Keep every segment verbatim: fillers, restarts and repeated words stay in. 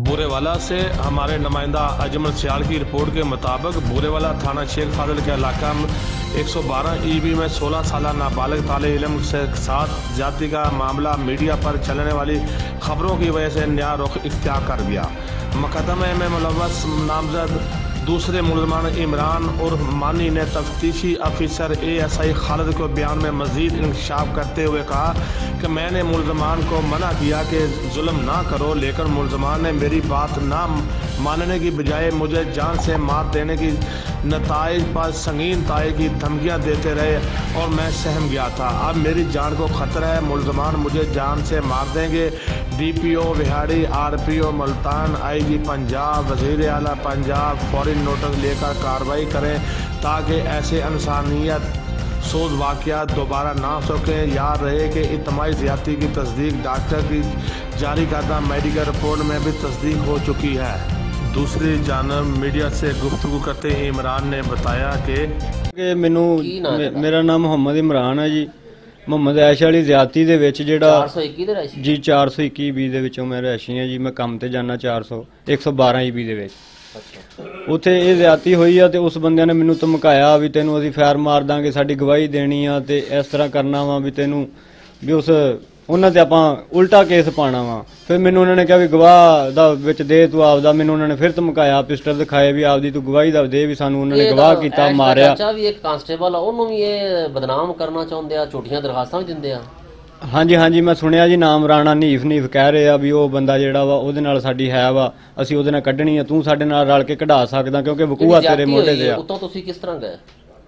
बुरेवाला से हमारे नुमाइंदा अजमल सियाल की रिपोर्ट के मुताबिक बुरेवाला थाना शेख फाजिल के इलाका में एक सौ बारह ई बी में सोलह साल नाबालिग ताले इल्म के साथ ज्यादती का मामला मीडिया पर चलने वाली खबरों की वजह से नया रुख इख्तियार कर गया। मुकदमे में मुलव्वस नामजद दूसरे मुलजमान इमरान और मानी ने तफ्तीशी अफसर ए एस आई खालिद को बयान में मजीद इंकशाफ करते हुए कहा कि मैंने मुलजमान को मना किया कि जुल्म ना करो, लेकिन मुलजमान ने मेरी बात ना मानने की बजाय मुझे जान से मार देने की नताइज पर संगीन ताए की धमकियाँ देते रहे और मैं सहम गया था। अब मेरी जान को खतरा है, मुलजमान मुझे जान से मार देंगे। D P O Vehari, R P O Multan, I G Punjab, वज़ीर आला पंजाब फौरी नोटिस लेकर कार्रवाई करें ताकि ऐसे इंसानियत सोज वाक़यात दोबारा ना हो सके। याद रहे कि इज्तिमाई ज़्यादती की तस्दीक डॉक्टर की जारी करदा मेडिकल रिपोर्ट में भी तस्दीक हो चुकी है। दूसरी जानब मीडिया से गुफ्तगू करते ही इमरान ने बताया कि मैनू मेरा नाम मोहम्मद इमरान है जी। ਮੁਹੰਮਦ ਐਸ਼ ਵਾਲੀ ਜ਼ਿਆਦਤੀ ਦੇ ਵਿੱਚ ਜਿਹੜਾ ਚਾਰ ਸੌ ਇੱਕੀ ਦੇ ਰੈਸ਼ੀ ਜੀ ਚਾਰ ਸੌ ਇੱਕੀ ਬੀ ਦੇ ਵਿੱਚੋਂ ਮੈਂ ਰੈਸ਼ੀ ਹਾਂ ਜੀ। ਮੈਂ ਕੰਮ ਤੇ ਜਾਣਾ ਚਾਰ ਸੌ ਇੱਕ ਸੌ ਬਾਰਾਂ ਈ ਬੀ ਦੇ ਵਿੱਚ। ਉੱਥੇ ਇਹ ਜ਼ਿਆਦਤੀ ਹੋਈ ਆ ਤੇ ਉਸ ਬੰਦਿਆਂ ਨੇ ਮੈਨੂੰ ਧਮਕਾਇਆ ਵੀ ਤੈਨੂੰ ਅਸੀਂ ਫੈਰ ਮਾਰ ਦਾਂਗੇ, ਸਾਡੀ ਗਵਾਹੀ ਦੇਣੀ ਆ ਤੇ ਇਸ ਤਰ੍ਹਾਂ ਕਰਨਾ ਵਾ ਵੀ ਤੈਨੂੰ ਵੀ ਉਸ ਉਹਨਾਂ ਤੇ ਆਪਾਂ ਉਲਟਾ ਕੇਸ ਪਾਣਾ ਵਾ। ਫਿਰ ਮੈਨੂੰ ਉਹਨਾਂ ਨੇ ਕਿਹਾ ਵੀ ਗਵਾਹ ਦਾ ਵਿੱਚ ਦੇ ਤੂੰ ਆਪਦਾ। ਮੈਨੂੰ ਉਹਨਾਂ ਨੇ ਫਿਰ ਧਮਕਾਇਆ, ਪਿਸਟਲ ਦਿਖਾਏ ਵੀ ਆਪਦੀ ਤੂੰ ਗਵਾਹੀ ਦਾ ਦੇ, ਵੀ ਸਾਨੂੰ ਉਹਨਾਂ ਨੇ ਗਵਾਹ ਕੀਤਾ, ਮਾਰਿਆ। ਚਾਚਾ ਵੀ ਇੱਕ ਕਾਂਸਟੇਬਲ ਆ, ਉਹਨੂੰ ਵੀ ਇਹ ਬਦਨਾਮ ਕਰਨਾ ਚਾਹੁੰਦੇ ਆ, ਝੂਠੀਆਂ ਦਰਖਾਸਤਾਂ ਵੀ ਦਿੰਦੇ ਆ। ਹਾਂਜੀ ਹਾਂਜੀ ਮੈਂ ਸੁਣਿਆ ਜੀ, ਨਾਮ ਰਾਣਾ ਨੀਫ ਨੀਫ ਕਹਿ ਰਹੇ ਆ ਵੀ ਉਹ ਬੰਦਾ ਜਿਹੜਾ ਵਾ ਉਹਦੇ ਨਾਲ ਸਾਡੀ ਹੈ ਵਾ, ਅਸੀਂ ਉਹਦੇ ਨਾਲ ਕੱਢਣੀ ਆ, ਤੂੰ ਸਾਡੇ ਨਾਲ ਰਲ ਕੇ ਕਢਾ ਸਕਦਾ ਕਿਉਂਕਿ ਵਕੂਆ ਤੇਰੇ ਮੋਢੇ ਤੇ ਆ। ਉਤੋਂ ਤੁਸੀਂ ਕਿਸ ਤਰ੍ਹਾਂ ਗਏ?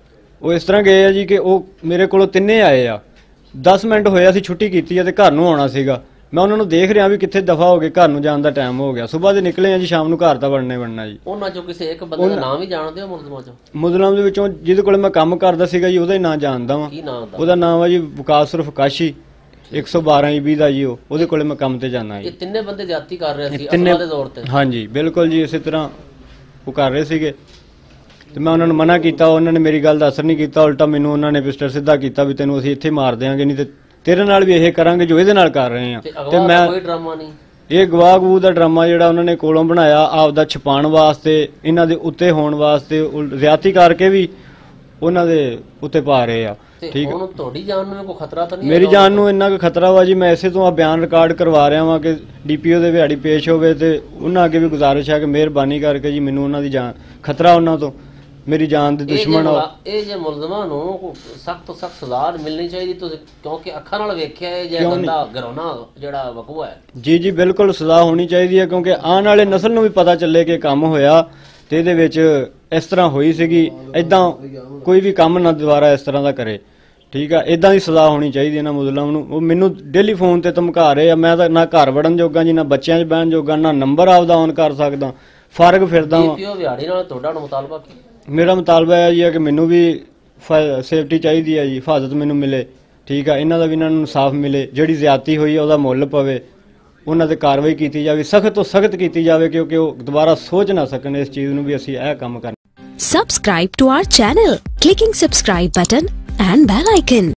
ਉਹ ਇਸ ਤਰ੍ਹਾਂ ਗਏ ਆ ਜੀ ਕਿ ਉਹ ਮੇਰੇ ਕੋਲੋਂ ਤਿੰਨੇ ਆਏ ਆ। ਦਸ ਮਿੰਟ ਹੋਏ ਅਸੀਂ ਛੁੱਟੀ ਕੀਤੀ ਆ ਤੇ ਘਰ ਨੂੰ ਆਉਣਾ ਸੀਗਾ। ਮੈਂ ਉਹਨਾਂ ਨੂੰ ਦੇਖ ਰਿਹਾ ਵੀ ਕਿੱਥੇ ਦਫਾ ਹੋ ਗਏ, ਘਰ ਨੂੰ ਜਾਣ ਦਾ ਟਾਈਮ ਹੋ ਗਿਆ। ਸਵੇਰ ਦੇ ਨਿਕਲੇ ਆ ਜੀ, ਸ਼ਾਮ ਨੂੰ ਘਰ ਤਾਂ ਵੜਨੇ ਵੜਨਾ ਜੀ। ਉਹਨਾਂ ਚੋਂ ਕਿਸੇ ਇੱਕ ਬੰਦੇ ਦਾ ਨਾਮ ਵੀ ਜਾਣਦੇ ਹੋ ਮੁਲਜ਼ਮਾਂ ਚੋਂ? ਮੁਲਜ਼ਮਾਂ ਦੇ ਵਿੱਚੋਂ ਜਿਹਦੇ ਕੋਲ ਮੈਂ ਕੰਮ ਕਰਦਾ ਸੀਗਾ ਜੀ ਉਹਦਾ ਹੀ ਨਾਂ ਜਾਣਦਾ ਵਾਂ। ਕੀ ਨਾਮ ਦਾ? ਉਹਦਾ ਨਾਮ ਆ ਜੀ ਵਿਕਾਸ ਉਰਫ ਕਾਸ਼ੀ, ਇੱਕ ਸੌ ਬਾਰਾਂ ਈ ਬੀ ਦਾ ਜੀ। ਉਹ ਉਹਦੇ ਕੋਲੇ ਮੈਂ ਕੰਮ ਤੇ ਜਾਣਾ ਜੀ। ਇਹ ਤਿੰਨੇ ਬੰਦੇ ਜ਼ਿਆਦਤੀ ਕਰ ਰਹੇ ਸੀ ਅਸਲਾ ਦੇ ਦੌਰ ਤੇ? ਹਾਂਜੀ ਬਿਲਕੁਲ ਜੀ, ਇਸੇ ਤਰ੍ਹਾਂ ਉਹ ਕਰ ਰਹੇ ਸੀਗੇ ਤੇ ਮੈਂ ਉਹਨਾਂ ਨੂੰ ਮਨਾ ਕੀਤਾ। ਉਹਨਾਂ ਨੇ ਮੇਰੀ ਗੱਲ ਦਾ ਅਸਰ ਨਹੀਂ ਕੀਤਾ, ਉਲਟਾ ਮੈਨੂੰ ਉਹਨਾਂ ਨੇ ਪਿਸਟਲ ਸਿੱਧਾ ਕੀਤਾ ਵੀ ਤੈਨੂੰ ਅਸੀਂ ਇੱਥੇ ਮਾਰ ਦਿਆਂਗੇ, ਨਹੀਂ ਤੇ ਤੇਰੇ ਨਾਲ ਵੀ ਇਹ ਕਰਾਂਗੇ ਜੋ ਇਹਦੇ ਨਾਲ ਕਰ ਰਹੇ ਆ। ਤੇ ਮੈਂ ਕੋਈ ਡਰਾਮਾ ਨਹੀਂ, ਇਹ ਗਵਾਹ ਗੂ ਦਾ ਡਰਾਮਾ ਜਿਹੜਾ ਉਹਨਾਂ ਨੇ ਕੋਲੋਂ ਬਣਾਇਆ ਆਪਦਾ ਛਪਾਉਣ ਵਾਸਤੇ, ਇਹਨਾਂ ਦੇ ਉੱਤੇ ਹੋਣ ਵਾਸਤੇ, ਜ਼ਿਆਦਤੀ ਕਰਕੇ ਵੀ ਉਹਨਾਂ ਦੇ ਉੱਤੇ ਪਾ ਰਹੇ ਆ। ਠੀਕ ਹੈ, ਤੁਹਾਡੀ ਜਾਨ ਨੂੰ ਕੋਈ ਖਤਰਾ ਤਾਂ ਨਹੀਂ? ਮੇਰੀ ਜਾਨ ਨੂੰ ਇੰਨਾ ਕੁ ਖਤਰਾ ਵਾ ਜੀ, ਮੈਂ ਇਸੇ ਤੋਂ ਆ ਬਿਆਨ ਰਿਕਾਰਡ ਕਰਵਾ ਰਿਹਾ ਵਾਂ ਕਿ ਡੀ ਪੀ ਓ ਦੇ ਵਿਹਾੜੀ ਪੇਸ਼ ਹੋਵੇ ਤੇ ਉਹਨਾਂ ਅੱਗੇ ਵੀ ਗੁਜ਼ਾਰਿਸ਼ ਹੈ ਕਿ ਮਿਹਰਬਾਨੀ ਕਰਕੇ ਜੀ ਮੈਨੂੰ ਉਹਨਾਂ ਦੀ ਜਾਨ ਖਤਰਾ, ਉਹਨਾਂ ਤੋਂ ਮੇਰੀ ਜਾਨ ਦੇ ਦੁਸ਼ਮਣ ਆ। ਇਹ ਜੇ ਮੁਲਜ਼ਮਾਂ ਨੂੰ ਸਖਤ ਤੋਂ ਸਖਤ ਸਜ਼ਾ ਮਿਲਣੀ ਚਾਹੀਦੀ ਤੁਸੀਂ, ਕਿਉਂਕਿ ਅੱਖਾਂ ਨਾਲ ਵੇਖਿਆ ਇਹ ਜੇ ਗੰਦਾ ਘਰੋਨਾ ਜਿਹੜਾ ਵਕੂਆ ਹੈ। ਜੀ ਜੀ ਬਿਲਕੁਲ ਸਜ਼ਾ ਹੋਣੀ ਚਾਹੀਦੀ ਹੈ, ਕਿਉਂਕਿ ਆਉਣ ਵਾਲੇ ਨਸਲ ਨੂੰ ਵੀ ਪਤਾ ਚੱਲੇ ਕਿ ਕੰਮ ਹੋਇਆ ਤੇ ਇਹਦੇ ਵਿੱਚ ਇਸ ਤਰ੍ਹਾਂ ਹੋਈ ਸੀਗੀ। ਇਦਾਂ ਕੋਈ ਵੀ ਕੰਮ ਨਾ ਦੁਬਾਰਾ ਇਸ ਤਰ੍ਹਾਂ ਦਾ ਕਰੇ। ਠੀਕ ਆ, ਇਦਾਂ ਦੀ ਸਜ਼ਾ ਹੋਣੀ ਚਾਹੀਦੀ ਇਹਨਾਂ ਮੁਲਜ਼ਮਾਂ ਨੂੰ। ਉਹ ਮੈਨੂੰ ਡੇਲੀ ਫੋਨ ਤੇ ਧਮਕਾ ਰਹੇ ਆ, ਮੈਂ ਤਾਂ ਨਾ ਘਰ ਵੜਨ ਜੋਗਾ ਜੀ, ਨਾ ਬੱਚਿਆਂ 'ਚ ਬਹਿਣ ਜੋਗਾ, ਨਾ ਨੰਬਰ ਆਪਦਾ ਔਨ ਕਰ ਸਕਦਾ, ਫਰਕ ਫਿਰਦਾ ਵਾਂ। ਵਿਹਾੜੀ ਨਾਲ ਤੁਹਾਡਾ ਮੁਤਾਲਬਾ ਕੀ? ਮੇਰਾ ਮੁਤਾਲਬਾ ਇਹ ਜੀ ਕਿ ਮੈਨੂੰ ਵੀ ਸੇਫਟੀ ਚਾਹੀਦੀ ਹੈ ਜੀ, ਹਿਫਾਜ਼ਤ ਮੈਨੂੰ ਮਿਲੇ। ਠੀਕ ਆ, ਇਹਨਾਂ ਦਾ ਵੀ ਇਹਨਾਂ ਨੂੰ ਇਨਸਾਫ ਮਿਲੇ, ਜਿਹੜੀ ਜ਼ਿਆਦਤੀ ਹੋਈ ਹੈ ਉਹਦਾ ਮੁੱਲ ਪਵੇ, ਉਹਨਾਂ ਤੇ ਕਾਰਵਾਈ ਕੀਤੀ ਜਾਵੇ, ਸਖਤ ਤੋਂ ਸਖਤ ਕੀਤੀ ਜਾਵੇ, ਕਿਉਂਕਿ ਉਹ ਦੁਬਾਰਾ ਸੋਚ ਨਾ ਸਕਣ ਇਸ ਚੀਜ਼ ਨੂੰ ਵੀ ਅਸੀਂ ਇਹ ਕੰਮ ਕਰਨਾ। Subscribe to our channel, clicking subscribe button and bell icon.